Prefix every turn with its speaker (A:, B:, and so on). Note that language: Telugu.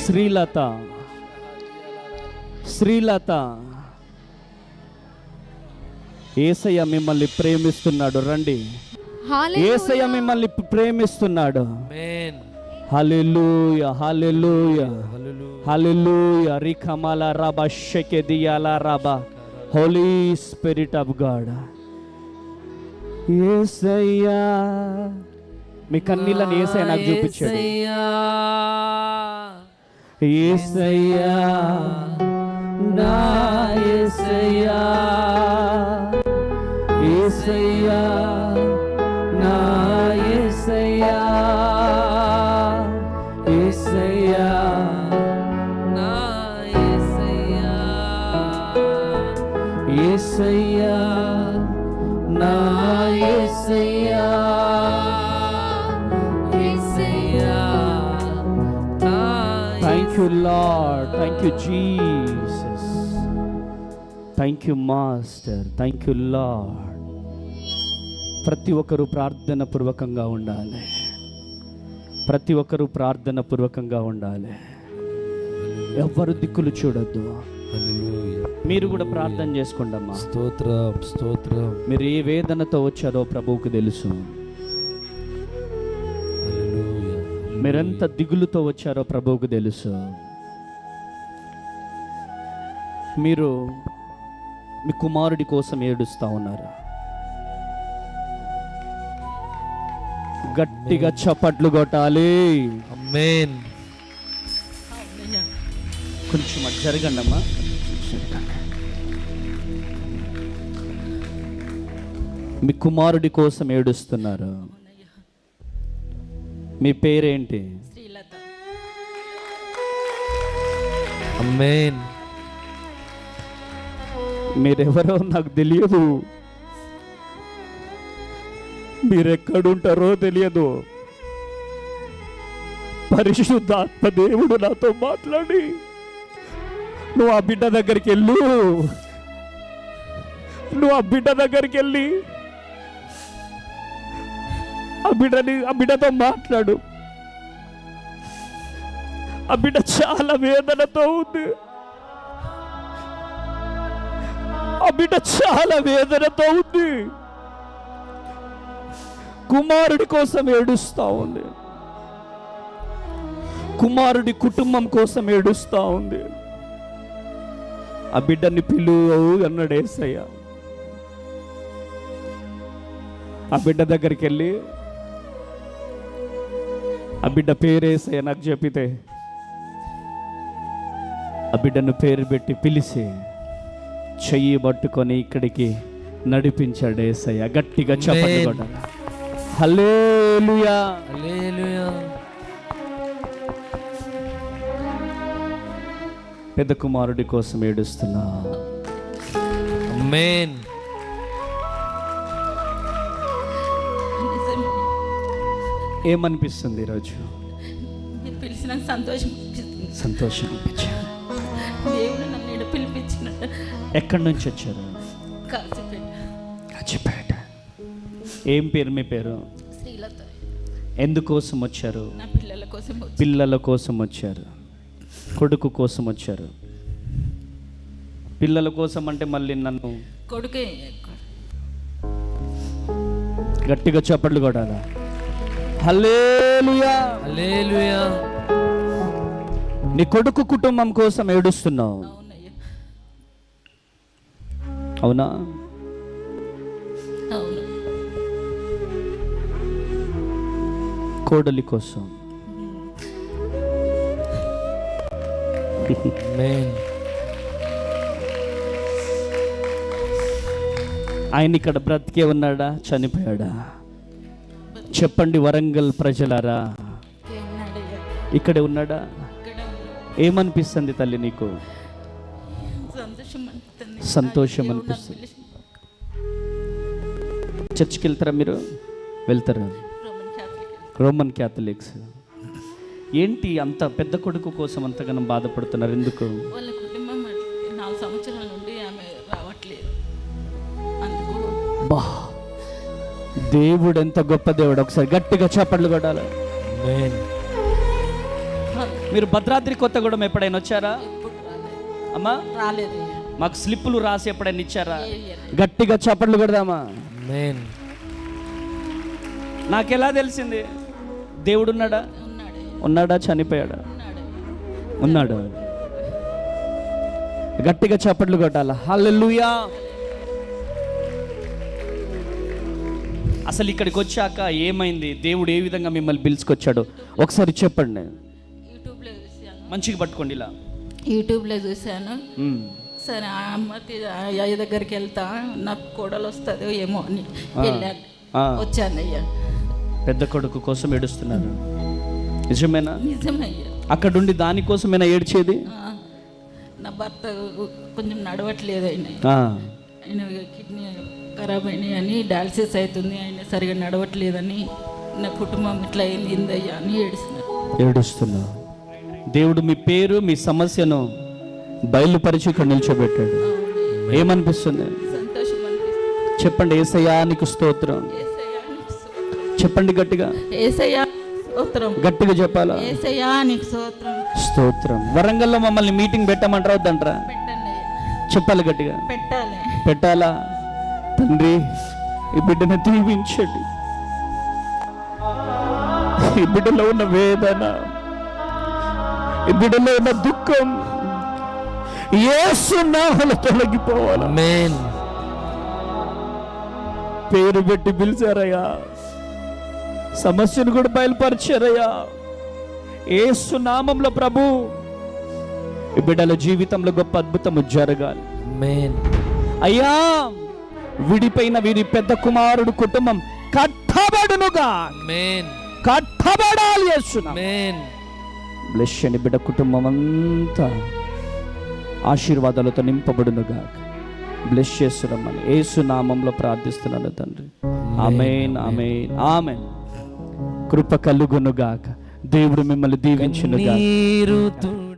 A: శ్రీలత, శ్రీలత, యేసయ్య మిమ్మల్ని ప్రేమిస్తున్నాడు. రండి, యేసయ్య మిమ్మల్ని ప్రేమిస్తున్నాడు. Hallelujah, hallelujah, hallelujah. రికమల రబా షెకెదియాల రబా. Holy spirit of God. యేసయ్యా, మీ కన్నీళ్ళని యేసయ్య నాకు చూపించాడు. యేసయ్యా, నా యేసయ్యా, యేసయ్యా, నా యేసయ్యా, యేసయ్యా, నా యేసయ్యా, యేసయ్యా, నా యేసయ్యా, యేసయ్యా, నా. Thank you Lord, thank you Jesus, thank you master, thank you Lord. ప్రతి ఒక్కరూ ప్రార్థన పూర్వకంగా ఉండాలి, ప్రతి ఒక్కరూ ప్రార్థన పూర్వకంగా ఉండాలి. ఎవరు దిక్కులు చూడొద్దు. మీరు కూడా ప్రార్థన చేసుకోండి అమ్మా.
B: స్తోత్రం, స్తోత్రం.
A: మీరు ఏ వేదనతో వచ్చారో ప్రభువుకు తెలుసు. మీరెంత దిగులుతో వచ్చారో ప్రభువుకు తెలుసు. మీరు మీ కుమారుడి కోసం ఏడుస్తూ ఉన్నారు. గట్టిగా చప్పట్లు కొట్టాలి.
B: ఆమేన్.
A: కొంచెం అటు జరగండి అమ్మా. మీ కుమారుడి కోసం ఏడుస్తున్నారు. మీ పేరేంటి?
C: శ్రీలత.
B: ఆమేన్.
A: మీరెవరో నాకు తెలియదు, మీరెక్కడుంటారో తెలియదు. పరిశుద్ధాత్మ దేవుడు నాతో మాట్లాడి, నువ్వు ఆ బిడ్డ దగ్గరికి వెళ్ళు, నువ్వు ఆ బిడ్డ దగ్గరికి వెళ్ళి ఆ బిడ్డతో మాట్లాడు. ఆ బిడ్డ చాలా వేదనతో ఉంది, ఆ బిడ్డ చాలా వేదనతో ఉంది. కుమారుడి కోసం ఏడుస్తా ఉంది, కుమారుడి కుటుంబం కోసం ఏడుస్తా ఉంది. ఆ బిడ్డని పిలువు అన్నాడు యేసయ్య. ఆ బిడ్డ దగ్గరికి వెళ్ళి ఆ బిడ్డ పేరు యేసయ్య నాకు చెప్పితే ఆ బిడ్డను పేరు పెట్టి పిలిచి చెయ్యి పట్టుకొని ఇక్కడికి నడిపించాడు యేసయ్య. గట్టిగా చప్పట్లు కొట్టాలి. హల్లెలూయా,
B: హల్లెలూయా.
A: పెద్ద కుమారుడి కోసం ఏడుస్తున్నా.
B: ఆమేన్.
A: ఏమనిపిస్తుంది ఈరోజు?
C: మీరు పిలిచిన సంతోషం అనిపిస్తుంది.
A: సంతోషం అనిపించింది.
C: దేవుడు నన్ను ఈడ పిలిపించినట్టు.
A: ఎక్కడి నుంచి వచ్చారు? కాచిపేట. ఏం పేరు మీ పేరు?
C: శ్రీలత.
A: ఎందుకోసం వచ్చారు?
C: నా పిల్లల కోసం.
A: పిల్లల కోసం వచ్చారు, కొడుకు కోసం వచ్చారు. పిల్లల కోసం అంటే మళ్ళీ నన్ను
C: కొడుకే.
A: గట్టిగా చప్పట్లు కొట్టాలా? హల్లెలూయా,
B: హల్లెలూయా.
A: నీ కొడుకు కుటుంబం కోసం ఏడుస్తున్నావు, అవునా?
C: అవును.
A: కోడలి కోసం.
B: ఆమేన్.
A: ఆయన ఇక్కడ బ్రతికే ఉన్నాడా, చనిపోయాడా? చెప్పండి వరంగల్ ప్రజలారా, ఇక్కడే ఉన్నాడా? ఏమనిపిస్తుంది తల్లి నీకు? సంతోషం అనిపిస్తుంది. చర్చ్కి వెళ్తారా మీరు? వెళ్తారా? Roman Catholics. ఏంటి అంత పెద్ద కొడుకు కోసం అంతగానో బాధపడుతున్నారు? ఎందుకు?
C: వాళ్ళ కుటుంబం 4 సంవత్సరాల నుండి ఆమె రావట్లేదు. అందుకు
A: బా, దేవుడు ఎంత గొప్ప దేవుడు! ఒకసారి గట్టిగా చప్పట్లు కొట్టాలి. మీరు భద్రాద్రి కొత్తగూడెం ఎప్పుడైనా వచ్చారా
C: ఎప్పుడు రాలేదు.
A: అమ్మా?
C: రాలేదు.
A: మాకు స్లిప్పులు రాసి ఎప్పుడైనా ఇచ్చారా?
C: ఏ ఇయ్యలేదు.
A: గట్టిగా చప్పట్లు కొడదామా?
B: ఆమేన్.
A: నాకెలా తెలిసింది? దేవుడు ఉన్నాడా?
C: ఉన్నాడు.
A: ఉన్నాడా? చనిపోయాడా?
C: ఉన్నాడు.
A: ఉన్నాడు. గట్టిగా చప్పట్లు కొట్టాలా? హల్లెలూయా. అసలు ఇక్కడికి వచ్చాక ఏమైంది? దేవుడు ఏ విధంగా మిమ్మల్ని పిలుచుకొచ్చాడు ఒకసారి చెప్పండి.
C: యూట్యూబ్లో చూశాను.
A: మంచిగా పట్టుకోండి ఇలా.
C: యూట్యూబ్లో చూశాను.
A: ఉమ్.
C: సరే ఆ అయ్య దగ్గరికి వెళ్తా, నాకు కోడలు వస్తుందో ఏమో అని వెళ్ళాను. వచ్చాను అయ్యా.
A: పెద్ద కొడుకు కోసం ఏడుస్తున్నారు, నిజమేనా?
C: నిజమయ్యా.
A: అక్కడుండి దానికోసమేనా ఏడ్చేది?
C: నా భర్త కొంచెం నడవట్లేదు. ఆయన కిడ్నీ ఖరాబ్ అయినాయి అని, డయాలసిస్ అవుతుంది, ఆయన సరిగా నడవట్లేదని, నా కుటుంబం ఇట్లా అయిందయ్యా అని
A: ఏడుస్తున్నా. దేవుడు మీ పేరు, మీ సమస్యను బయలుపరిచి ఇక్కడ నిల్చోబెట్టాడు. ఏమనిపిస్తుంది?
C: సంతోషం అనిపిస్తుంది.
A: చెప్పండి. యేసయ్యా నీకు స్తోత్రం. చెప్పండి గట్టిగా.
C: యేసయ్యా స్తోత్రం.
A: గట్టిగా చెప్పాలా?
C: యేసయ్యా నీకు స్తోత్రం.
A: స్తోత్రం. వరంగల్లో మమ్మల్ని మీటింగ్ పెట్టమంటారా వద్దంటారా?
C: పెట్టండి అయ్యా.
A: చెప్పాలి గట్టిగా.
C: పెట్టాలి.
A: పెట్టాలా? తండ్రి ఈ బిడ్డను దీవించండి. ఈ బిడ్డలో ఉన్న వేదన, ఈ బిడ్డలో ఉన్న దుఃఖం యేసు నామములో తొలగిపోవాలి.
B: ఆమేన్.
A: పేరు పెట్టి పిలిచారయ్యా, సమస్యను కూడా బయలుపరిచారయ్యా. యేసు నామములో ప్రభు ఈ బిడ్డల జీవితంలో గొప్ప అద్భుతము జరగాలి.
B: ఆమేన్.
A: అయ్యా, విడిపోయిన వీరి పెద్ద కుమారుడు కుటుంబం కట్టబడునుగా.
B: ఆమేన్.
A: కట్టబడాలి యేసునామములో.
B: ఆమేన్.
A: బ్లెస్ అని బిడ్డ కుటుంబం అంతా ఆశీర్వాదాలతో నింపబడునుగా. బ్లెస్ చేస్తున్నామని యేసు నామములో ప్రార్థిస్తున్నాను తండ్రి. ఆమేన్, ఆమేన్, ఆమేన్. కృప కలుగునుగాక. దేవుడు మిమ్మల్ని దీవించునుగాక.
B: కన్నీరు